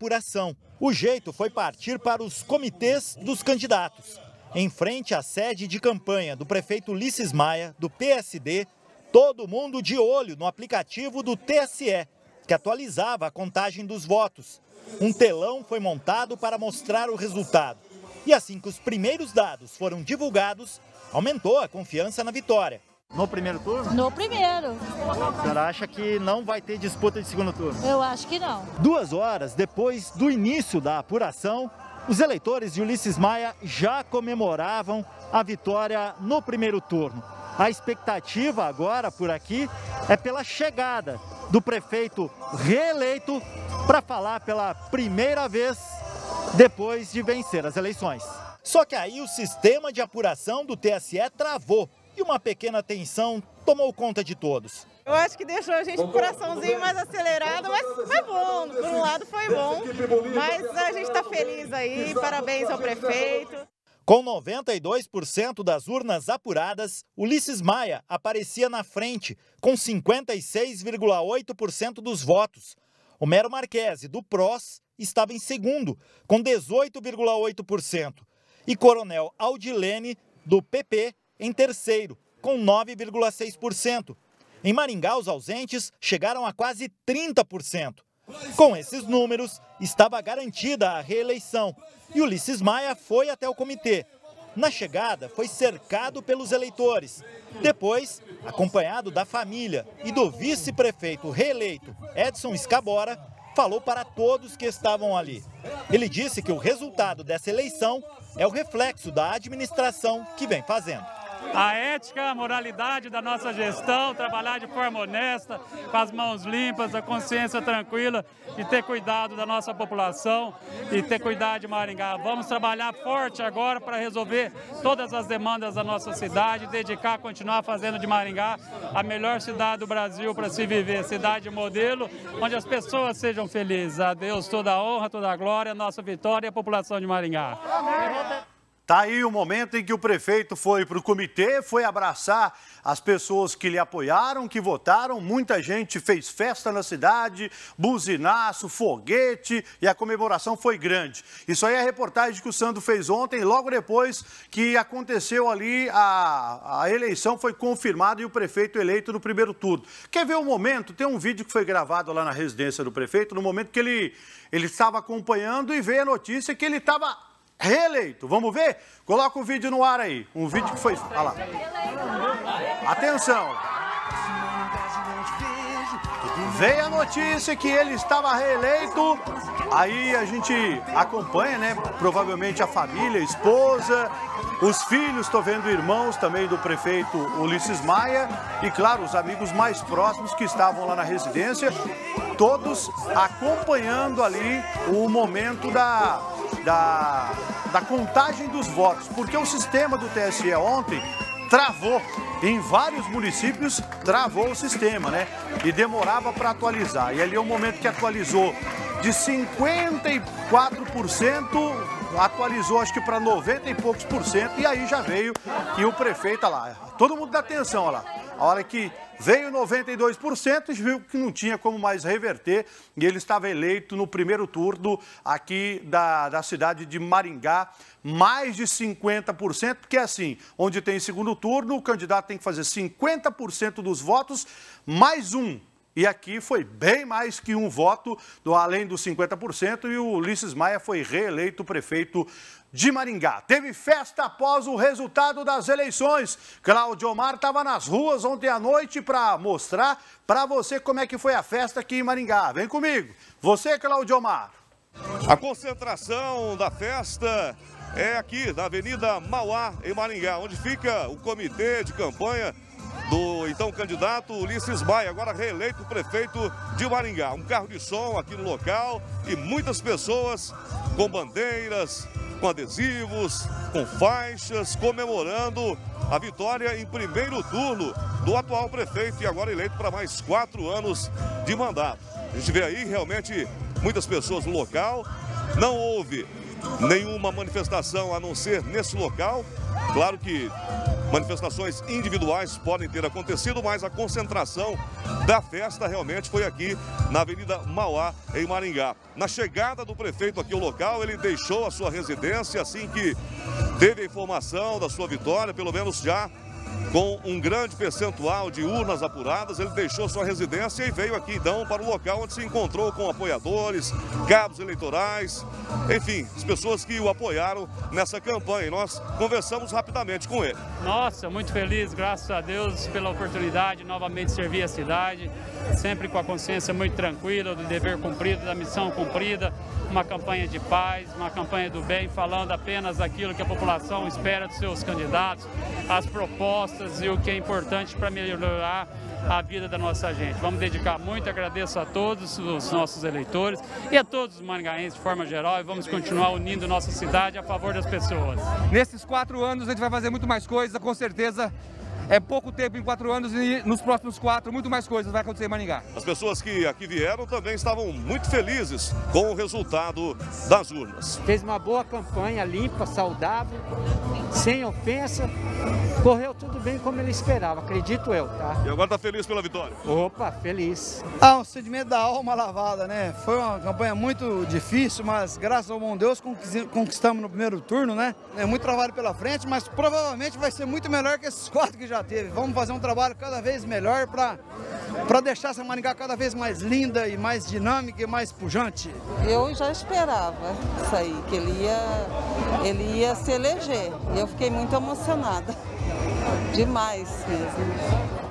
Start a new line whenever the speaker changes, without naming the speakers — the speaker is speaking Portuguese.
apuração. O jeito foi partir para os comitês dos candidatos. Em frente à sede de campanha do prefeito Ulisses Maia, do PSD, todo mundo de olho no aplicativo do TSE, que atualizava a contagem dos votos. Um telão foi montado para mostrar o resultado. E assim que os primeiros dados foram divulgados, aumentou a confiança na vitória. No primeiro turno?
No primeiro.
A senhora acha que não vai ter disputa de segundo turno?
Eu acho que não.
2 horas depois do início da apuração, os eleitores de Ulisses Maia já comemoravam a vitória no primeiro turno. A expectativa agora por aqui é pela chegada do prefeito reeleito para falar pela primeira vez depois de vencer as eleições. Só que aí o sistema de apuração do TSE travou e uma pequena tensão tomou conta de todos.
Eu acho que deixou a gente com o coraçãozinho mais acelerado, mas foi bom, por um lado foi bom, mas a gente está feliz aí, parabéns ao prefeito.
Com 92% das urnas apuradas, Ulisses Maia aparecia na frente, com 56,8% dos votos. Homero Marquesi, do PROS, estava em segundo, com 18,8%. E Coronel Aldilene, do PP, em terceiro, com 9,6%. Em Maringá, os ausentes chegaram a quase 30%. Com esses números, estava garantida a reeleição e Ulisses Maia foi até o comitê. Na chegada, foi cercado pelos eleitores. Depois, acompanhado da família e do vice-prefeito reeleito, Edson Escabora, falou para todos que estavam ali. Ele disse que o resultado dessa eleição é o reflexo da administração que vem fazendo.
A ética, a moralidade da nossa gestão, trabalhar de forma honesta, com as mãos limpas, a consciência tranquila e ter cuidado da nossa população e ter cuidado de Maringá. Vamos trabalhar forte agora para resolver todas as demandas da nossa cidade, dedicar, continuar fazendo de Maringá a melhor cidade do Brasil para se viver, cidade modelo, onde as pessoas sejam felizes. A Deus toda a honra, toda a glória, a nossa vitória e a população de Maringá.
Tá aí o momento em que o prefeito foi para o comitê, foi abraçar as pessoas que lhe apoiaram, que votaram. Muita gente fez festa na cidade, buzinaço, foguete e a comemoração foi grande. Isso aí é a reportagem que o Sandro fez ontem, logo depois que aconteceu ali a eleição, foi confirmada e o prefeito eleito no primeiro turno. Quer ver o momento? Tem um vídeo que foi gravado lá na residência do prefeito, no momento que ele estava acompanhando e veio a notícia que ele estava reeleito. Vamos ver? Coloca o vídeo no ar aí. Um vídeo que foi... Olha lá. Atenção. Veio a notícia que ele estava reeleito. Aí a gente acompanha, né? Provavelmente a família, a esposa, os filhos, estou vendo irmãos também do prefeito Ulisses Maia e, claro, os amigos mais próximos que estavam lá na residência, todos acompanhando ali o momento da contagem dos votos, porque o sistema do TSE ontem travou, em vários municípios travou o sistema, né? E demorava para atualizar. E ali é o momento que atualizou de 54%, atualizou acho que para 90 e poucos por cento, e aí já veio que o prefeito, olha lá, todo mundo dá atenção, olha lá, a hora que veio 92%, viu que não tinha como mais reverter e ele estava eleito no primeiro turno aqui da cidade de Maringá, mais de 50%, porque assim, onde tem segundo turno, o candidato tem que fazer 50% dos votos, mais um. E aqui foi bem mais que um voto, além dos 50%, e o Ulisses Maia foi reeleito prefeito de Maringá. Teve festa após o resultado das eleições. Cláudio Omar estava nas ruas ontem à noite para mostrar para você como é que foi a festa aqui em Maringá. Vem comigo. Você, Cláudio Omar.
A concentração da festa é aqui, na Avenida Mauá, em Maringá, onde fica o comitê de campanha do então candidato Ulisses Maia, agora reeleito prefeito de Maringá. Um carro de som aqui no local e muitas pessoas com bandeiras, com adesivos, com faixas, comemorando a vitória em primeiro turno do atual prefeito e agora eleito para mais 4 anos de mandato. A gente vê aí realmente muitas pessoas no local, não houve nenhuma manifestação a não ser nesse local. Claro que Manifestações individuais podem ter acontecido, mas a concentração da festa realmente foi aqui na Avenida Mauá, em Maringá. Na chegada do prefeito aqui ao local, ele deixou a sua residência assim que teve a informação da sua vitória, pelo menos já com um grande percentual de urnas apuradas. Ele deixou sua residência e veio aqui então para o local onde se encontrou com apoiadores, cabos eleitorais, enfim, as pessoas que o apoiaram nessa campanha. E nós conversamos rapidamente com ele.
Nossa, muito feliz, graças a Deus, pela oportunidade de novamente servir a cidade, sempre com a consciência muito tranquila, do dever cumprido, da missão cumprida, uma campanha de paz, uma campanha do bem, falando apenas aquilo que a população espera dos seus candidatos, as propostas e o que é importante para melhorar a vida da nossa gente. Vamos dedicar muito, agradeço a todos os nossos eleitores e a todos os maringaenses de forma geral, e vamos continuar unindo nossa cidade a favor das pessoas.
Nesses 4 anos a gente vai fazer muito mais coisa, com certeza. É pouco tempo em 4 anos e nos próximos 4 muito mais coisas vai acontecer em Maringá.
As pessoas que aqui vieram também estavam muito felizes com o resultado das urnas.
Fez uma boa campanha, limpa, saudável, sem ofensa. Correu tudo bem como ele esperava, acredito eu, tá?
E agora está feliz pela vitória?
Opa, feliz.
Um sentimento da alma lavada, né? Foi uma campanha muito difícil, mas graças ao bom Deus conquistamos no primeiro turno, né? É muito trabalho pela frente, mas provavelmente vai ser muito melhor que esses 4 que já teve. Vamos fazer um trabalho cada vez melhor para deixar essa Maringá cada vez mais linda e mais dinâmica e mais pujante.
Eu já esperava isso aí, que ele ia se eleger. E eu fiquei muito emocionada. Demais mesmo.